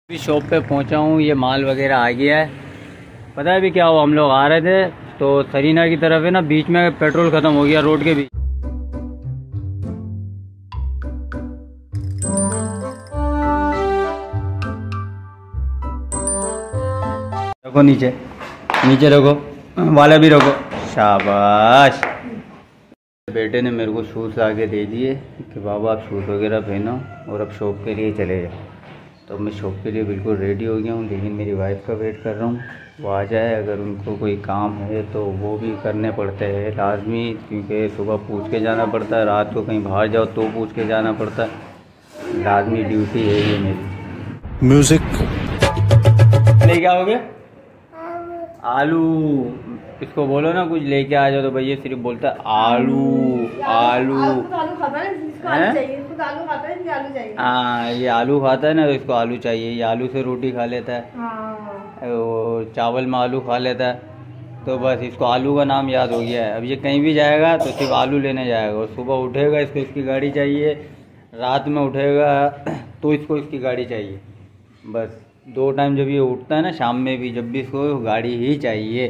अभी शॉप पे पहुंचा हूँ, ये माल वगैरह आ गया है। पता है अभी क्या हुआ, हम लोग आ रहे थे तो सरीना की तरफ है ना, बीच में पेट्रोल ख़त्म हो गया रोड के बीच। रखो नीचे, नीचे रखो, वाला भी रखो, शाबाश। बेटे ने मेरे को शूज़ ला के दे दिए कि बाबा आप शूज़ वगैरह पहनो और अब शॉप के लिए चले जाओ। तो मैं शॉप के लिए बिल्कुल रेडी हो गया हूँ, लेकिन मेरी वाइफ का वेट कर रहा हूँ, वो आ जाए। अगर उनको कोई काम है तो वो भी करने पड़ते हैं लाजमी, क्योंकि सुबह पूछ के जाना पड़ता है, रात को कहीं बाहर जाओ तो पूछ के जाना पड़ता है। लाजमी ड्यूटी है ये मेरी। म्यूज़िक ले क्या हो गया? आलू। इसको बोलो ना कुछ लेके आ जाओ, तो भैया सिर्फ बोलता है आलू आलू। हाँ, ये आलू खाता है ना, तो इसको आलू चाहिए। ये आलू से रोटी खा लेता है और चावल में आलू खा लेता है, तो बस इसको आलू का नाम याद हो गया है। अब ये कहीं भी जाएगा तो सिर्फ आलू लेने जाएगा, और सुबह उठेगा इसको इसकी गाड़ी चाहिए, रात में उठेगा तो इसको इसकी गाड़ी चाहिए। बस 2 टाइम जब ये उठता है ना, शाम में भी, जब भी इसको गाड़ी ही चाहिए।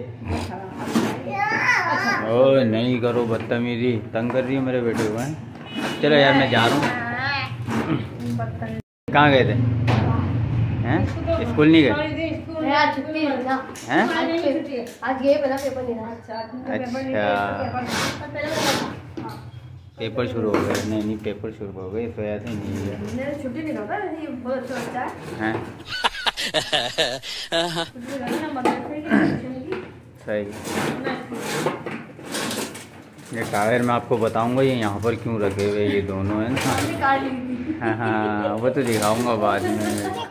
ओह नहीं करो बदतमीजी, तंग कर रही है मेरे बेटे को। हैं चलो यार, मैं जा रहा हूँ। कहाँ गए थे? हैं स्कूल नहीं गए? हैं अच्छा, पेपर शुरू हो गए? नहीं पेपर शुरू हो गए, सोया थे नहीं छुट्टी नहीं होता है, बहुत अच्छा बच्चा है। सही। ये टायर मैं आपको बताऊंगा ये यहाँ पर क्यों रखे हुए ये दोनों है ना। हाँ वो तो दिखाऊंगा बाद में।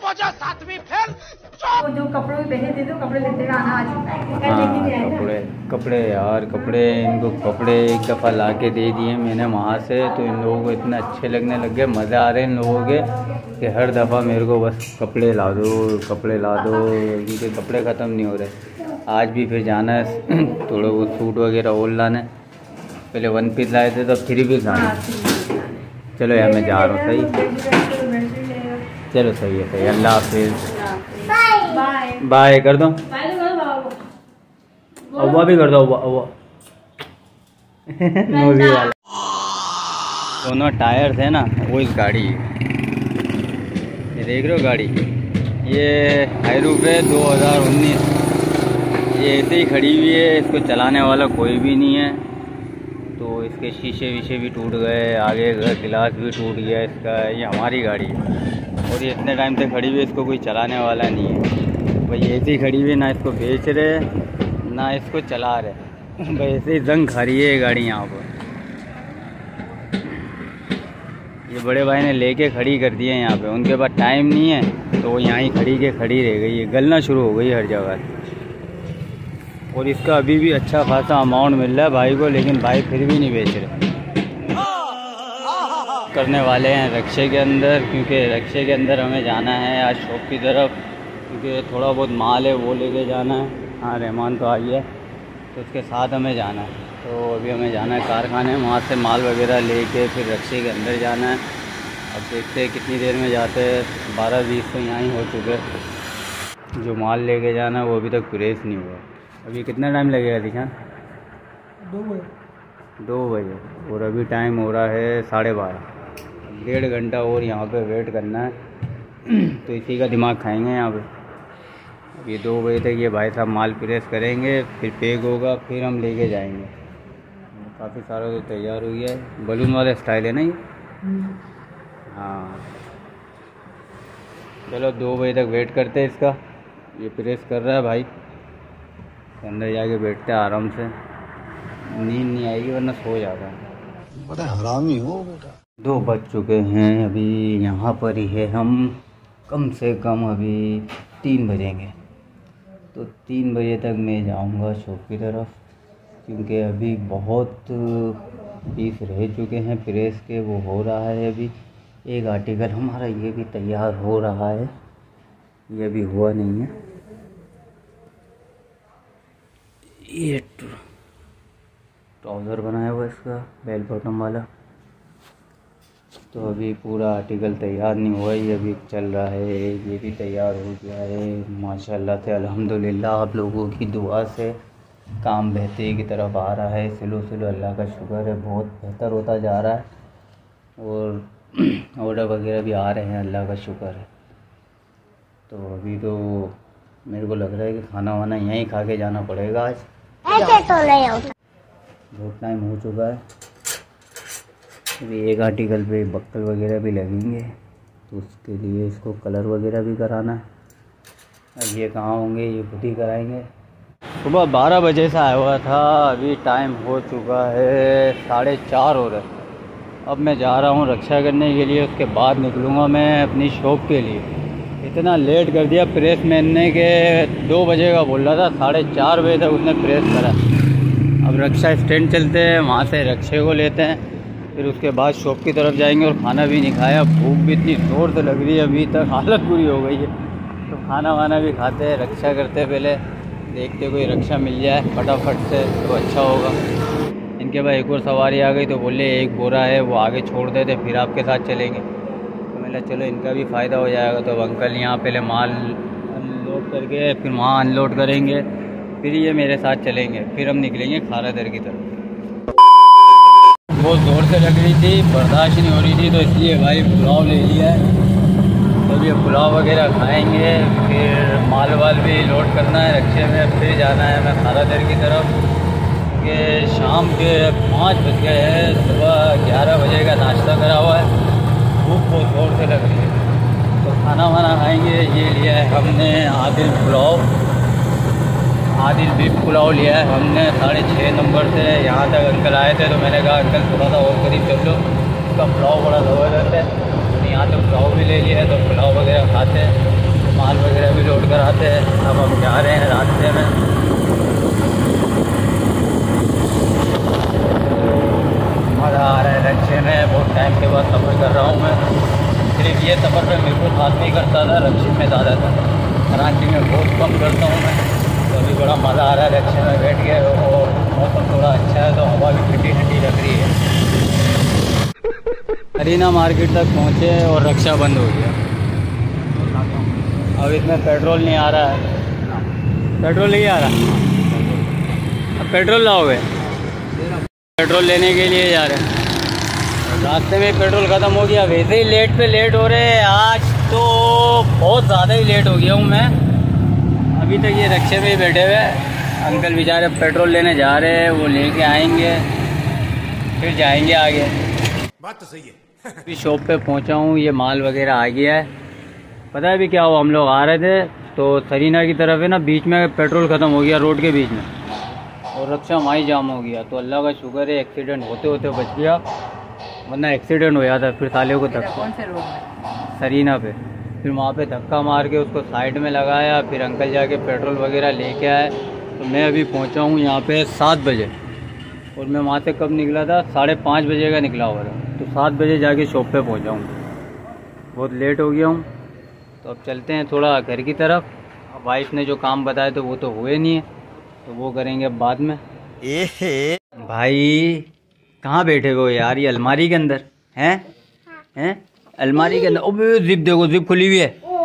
जो कपड़ों में पहने थे, तो कपड़े लेते आना आज। हाँ कपड़े यार, कपड़े इनको कपड़े एक दफ़ा ला के दे दिए मैंने वहाँ से, तो इन लोगों को इतने अच्छे लगने लग गए, मज़े आ रहे हैं इन लोगों के कि हर दफ़ा मेरे को बस कपड़े ला दो कपड़े ला दो, क्योंकि कपड़े ख़त्म नहीं हो रहे। आज भी फिर जाना है थोड़ा वो सूट वगैरह और लाना है। पहले 1 पीस लाए थे तो 3 पीस लाए। चलो यार मैं जा रहा हूँ। सही, चलो सही है, सही। अल्लाह हाफिज़, बाय कर दो। अव्वा भी कर दो, अव्वा नोजी वाला। दोनों टायर थे ना वो इस गाड़ी, ये देख रहे हो गाड़ी, ये हाईरूफ है 2019। ये ऐसे ही खड़ी हुई है, इसको चलाने वाला कोई भी नहीं है। तो इसके शीशे वीशे भी टूट गए, आगे का गिलास भी टूट गया इसका। ये हमारी गाड़ी है और ये इतने टाइम से खड़ी हुई है, इसको कोई चलाने वाला नहीं है भाई। ऐसे ही खड़ी हुई है, ना इसको बेच रहे ना इसको चला रहे भाई, ऐसे ही जंग खा रही है ये गाड़ी यहाँ पर। ये बड़े भाई ने लेके खड़ी कर दी है यहाँ पे, उनके पास टाइम नहीं है तो वो यहाँ ही खड़ी रह गई है, गलना शुरू हो गई हर जगह। और इसका अभी भी अच्छा खासा अमाउंट मिल रहा है भाई को, लेकिन भाई फिर भी नहीं बेच रहे। करने वाले हैं रक्शे के अंदर, क्योंकि रक्शे के अंदर हमें जाना है आज शॉप की तरफ, क्योंकि थोड़ा बहुत माल है वो लेके जाना है। हाँ रहमान तो आ गया, तो उसके साथ हमें जाना है। तो अभी हमें जाना है कारखाने, वहाँ से माल वगैरह लेके फिर रक्शे के अंदर जाना है। अब देखते हैं कितनी देर में जाते हैं। 12-20 तो यहाँ ही हो चुके। जो माल लेके जाना है वो अभी तक प्रेस नहीं हुआ। अभी कितना टाइम लगेगा दिखान? 2 बजे और अभी टाइम हो रहा है 12:30। 1.5 घंटा और यहाँ पे वेट करना है। तो इसी का दिमाग खाएंगे यहाँ पे। अब ये 2 बजे तक ये भाई साहब माल प्रेस करेंगे, फिर पैक होगा, फिर हम लेके जाएंगे। काफ़ी सारा तो तैयार हो गया है, बलून वाला स्टाइल है ना ये। हाँ चलो 2 बजे तक वेट करते हैं इसका। ये प्रेस कर रहा है भाई, अंदर जाके बैठते हैं आराम से, नींद नहीं आएगी वरना सो जाता है। बड़ा हरामी हो बेटा। 2 बज चुके हैं, अभी यहाँ पर ही है हम। कम से कम अभी 3 बजेंगे, तो 3 बजे तक मैं जाऊँगा शॉप की तरफ, क्योंकि अभी बहुत पीस रह चुके हैं प्रेस के, वो हो रहा है अभी। एक आर्टिकल हमारा ये भी तैयार हो रहा है, ये अभी हुआ नहीं है। ये ट्राउज़र बनाया हुआ इसका बेल बॉटम वाला, तो अभी पूरा आर्टिकल तैयार नहीं हुआ, ये अभी चल रहा है। ये भी तैयार हो गया है माशाल्लाह से, अल्हम्दुलिल्लाह। आप लोगों की दुआ से काम बेहतरी की तरफ आ रहा है, स्लो स्लो, अल्लाह का शुक्र है, बहुत बेहतर होता जा रहा है। और ऑर्डर वगैरह भी आ रहे हैं, अल्लाह का शुक्र है। तो अभी तो मेरे को लग रहा है कि खाना वाना यहीं खा के जाना पड़ेगा आज। ऐसे तो नहीं होता। बहुत टाइम हो चुका है। अभी एक आर्टिकल पे बक्कल वगैरह भी लगेंगे, तो उसके लिए इसको कलर वगैरह भी कराना है। अब ये कहाँ होंगे, ये खुद ही कराएंगे। सुबह 12 बजे से आया हुआ था, अभी टाइम हो चुका है 4:30 हो रहे। अब मैं जा रहा हूँ रक्षा करने के लिए, उसके बाद निकलूँगा मैं अपनी शॉप के लिए। इतना लेट कर दिया प्रेस मैन ने कि 2 बजे का बोल रहा था, 4:30 बजे तक उसने प्रेस करा। अब रक्षा स्टैंड चलते हैं, वहाँ से रक्षे को लेते हैं, फिर उसके बाद शॉप की तरफ जाएंगे। और खाना भी नहीं खाया, भूख भी इतनी ज़ोर से लग रही है, अभी तक हालत पूरी हो गई है। तो खाना वाना भी खाते हैं, रक्षा करते पहले, देखते कोई रक्षा मिल जाए फटाफट से तो अच्छा होगा। इनके बाद एक और सवारी आ गई तो बोले एक बोरा है वो आगे छोड़ देते, फिर आपके साथ चलेंगे। तो मैंने चलो इनका भी फ़ायदा हो जाएगा। तो अंकल यहाँ पहले माल अनलोड करके फिर वहाँ अनलोड करेंगे, फिर ये मेरे साथ चलेंगे, फिर हम निकलेंगे खारादर की तरफ। बहुत ज़ोर से लग रही थी, बर्दाश्त नहीं हो रही थी, तो इसलिए भाई पुलाव ले लिया है। तो ये पुलाव वगैरह खाएंगे, फिर माल वाल भी लोड करना है रक्षे में, फिर जाना है मैं खारादर की तरफ। क्योंकि शाम के 5 बज गए हैं, सुबह 11 बजे का नाश्ता करा हुआ है, भूख बहुत ज़ोर से लग रही है। तो खाना वाना खाएंगे। ये लिया है हमने आदिल पुलाव, आदिल बीफ पुलाव लिया है हमने 6.5 नंबर से। यहाँ तक अंकल आए थे तो मैंने कहा अंकल थोड़ा सा और करीब कर लो, उसका पुलाव बड़ा ज़बरदस्त है। तो यहाँ तक पुलाव भी ले लिया है, तो पुलाव वगैरह खाते हैं, माल वगैरह भी लोड कराते हैं। अब हम जा रहे हैं रास्ते में। मज़ा आ रहा है रक्षे में, बहुत टाइम के बाद सफ़र कर रहा हूँ मैं। सिर्फ ये सफ़र में मेरे को साथ नहीं करता था, रक्षे में ज़्यादा था, कराची में बहुत कम करता हूँ मैं। तो अभी बड़ा मज़ा आ रहा है रक्षे में बैठ के, और मौसम थोड़ा अच्छा है तो हवा भी ठंडी ठंडी लग रही है। अरीना मार्केट तक पहुँचे और रक्षा बंद हो गया। अब इसमें पेट्रोल नहीं आ रहा है, पेट्रोल नहीं आ रहा। अब पेट्रोल लाओगे? पेट्रोल लेने के लिए जा रहे हैं, रास्ते में पेट्रोल ख़त्म हो गया। वैसे ही लेट पे लेट हो रहे हैं, आज तो बहुत ज़्यादा ही लेट हो गया हूँ मैं। अभी तक ये रक्षे में ही बैठे हुए अंकल बेचारे पेट्रोल लेने जा रहे हैं, वो लेके आएंगे फिर जाएंगे आगे। बात तो सही है। अभी शॉप पे पहुंचा हूँ, ये माल वगैरह आ गया है। पता है अभी क्या हुआ, हम लोग आ रहे थे तो सरीना की तरफ है ना, बीच में पेट्रोल ख़त्म हो गया रोड के बीच में, और रक्षा वहाँ ही जाम हो गया। तो अल्लाह का शुक्र है एक्सीडेंट होते होते बच गया, वरना एक्सीडेंट हो जाता। फिर साले को धक्का, सरीना पे, फिर वहाँ पे धक्का मार के उसको साइड में लगाया, फिर अंकल जाके पेट्रोल वगैरह लेके आए। तो मैं अभी पहुँचा हूँ यहाँ पे 7 बजे, और मैं वहाँ से कब निकला था, 5:30 बजे का निकला हुआ था। तो 7 बजे जाके शॉप पे पहुँचा हूँ, बहुत लेट हो गया हूँ। तो अब चलते हैं थोड़ा घर की तरफ। वाइफ ने जो काम बताया तो वो तो हुए नहीं है, तो वो करेंगे अब बाद में। भाई कहाँ बैठे हो यार, ये अलमारी के अंदर हैं? हैं अलमारी के अंदर? ओ जिप देखो, जिप खुली हुई है।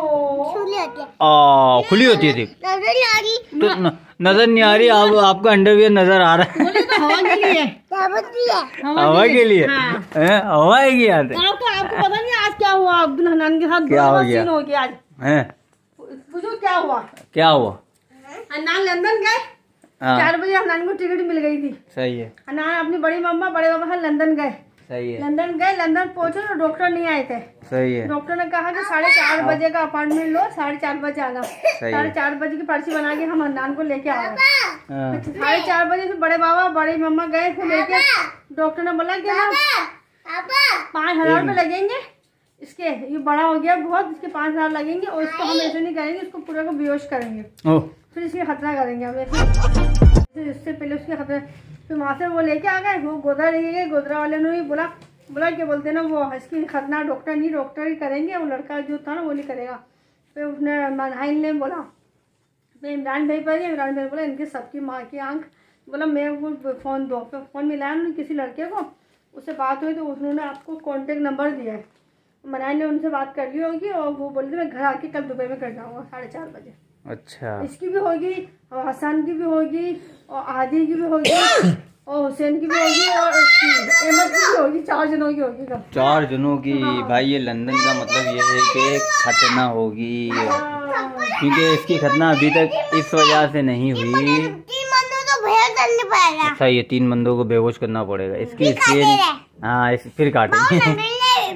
खुली होती है जिप, तो नजर नहीं आ रही। आपका अंडरवियर नजर आ रहा है। हवा के लिए, हवा के लिए हवा है की याद है। आपको पता नहीं आज क्या हुआ अब्दुल हनान के साथ? क्या हो गया? हो गया आज। पूछो क्या हुआ? क्या हुआ? हनान लंदन गए, 4 बजे हनान को टिकट मिल गई थी। सही है। हनान अपनी बड़ी मम्मा बड़े पापा लंदन गए। सही है। लंदन गए, लंदन पहुंचे तो डॉक्टर नहीं आए थे। सही है। डॉक्टर ने कहा कि 4:30 बजे का अपॉइंटमेंट लो, 4:30 बजे आना। 4:30 बजे की पर्ची बना के हम हनान को लेके आए। 4:30 बजे से बड़े बाबा बड़ी मम्मा गए थे लेके। डॉक्टर ने बोला कि ना 5,000 रुपये लगेंगे इसके, ये बड़ा हो गया बहुत, इसके 5,000 लगेंगे, और इसको हम ऐसे नहीं करेंगे, इसको पूरा को बेहोश करेंगे, फिर इसकी खतरा करेंगे हम ऐसे। इससे पहले उसके खतरा, फिर वहाँ से वो लेके आ गए, वो गोदरा लेके गए। गोदरा वाले ने भी बोला क्या बोलते हैं ना, वो इसकी खतना डॉक्टर नहीं, डॉक्टर ही करेंगे, वो लड़का जो था ना वो नहीं करेगा। फिर उसने मनहाइन ने बोला, फिर इमरान भाई पर, इमरान भाई बोला इनके सबकी माँ की आंख, बोला मैं वो फ़ोन दो। फिर फ़ोन मिलाया उन्होंने किसी लड़के को, उससे बात हुई तो उन्होंने आपको कांटेक्ट नंबर दिया है। मनाई ने उनसे बात कर ली होगी और वो बोल रही मैं घर आके कल दुबई में कर जाऊँगा 4:30 बजे। अच्छा, इसकी भी होगी और हसन की भी होगी और आदि की भी होगी और हुसैन की भी होगी और उसकी अहमद की भी होगी। 4 जनों की होगी कल। 4 जनों की। भाई ये लंदन का मतलब ये है कि खतना होगी, क्योंकि इसकी खतना अभी तक इस वजह से नहीं हुई। अच्छा, ये 3 बंदों को बेहोश करना पड़ेगा इसकी। हाँ, फिर काटेंगे।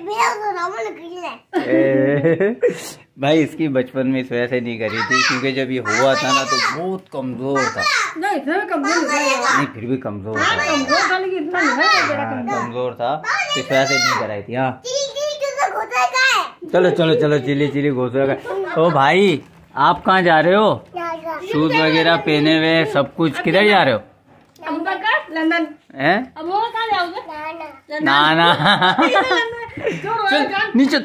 भाई इसकी बचपन में इस वजह से नहीं करी थी क्योंकि जब ये हुआ था ना तो बहुत कमजोर था। नहीं, इतना भी कमजोर नहीं, फिर भी कमजोर था, कमजोर था, इस वजह से नहीं कराई थी। हाँ, चलो चलो चलो, चिली घोसला का। ओ भाई, आप कहाँ जा रहे हो? शूज वगैरह पहने हुए सब कुछ, किधर जा रहे हो? लंदन है? अब वो कहाँ जाओगे? ना नीचे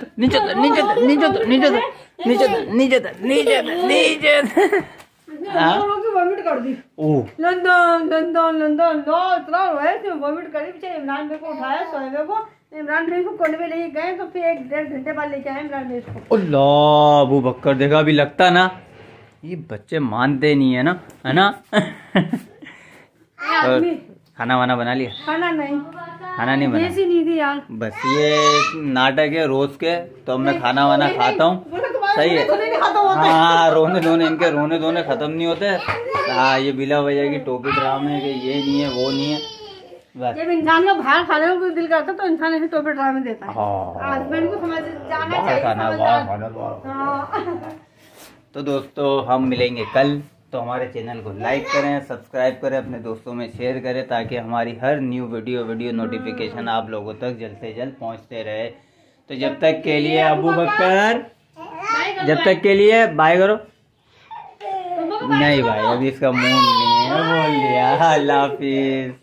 वॉमिट कर दी। लंदन लंदन लंदन लो इतना वॉमिट कर दी। बेचारे इमरान भाई को उठाया, सोएबे को, इमरान भाई को कोने में लेके गए तो फिर 1-1.5 घंटे बाद लेके आए इमरान भाई को। अल्लाह, अबू बकर देखा, अभी लगता ना ये बच्चे मानते नहीं है ना। और खाना वाना बना लिया? खाना नहीं बना, नहीं थी यार। बस ये नाटक है रोज के, तो मैं खाना वाना खाता हूँ। सही है। हाँ, रोने धोने खत्म नहीं होते। हाँ, ये बिला भैया की टोपी ड्रामे के ये नहीं है वो नहीं है। बस जब इंसान का बाहर खाने को दिल करता तो इंसान ऐसे टोपी ड्रामे देता है। हस्बैंड को समझ जाना चाहिए। तो दोस्तों, हम मिलेंगे कल। तो हमारे चैनल को लाइक करें, सब्सक्राइब करें, अपने दोस्तों में शेयर करें, ताकि हमारी हर न्यू वीडियो नोटिफिकेशन आप लोगों तक जल्द से जल्द पहुंचते रहे। तो जब तक के लिए अबू बकर, जब तक के लिए बाय करो। नहीं भाई, अभी इसका मूड नहीं है, बोल लिया। अल्लाह हाफिज।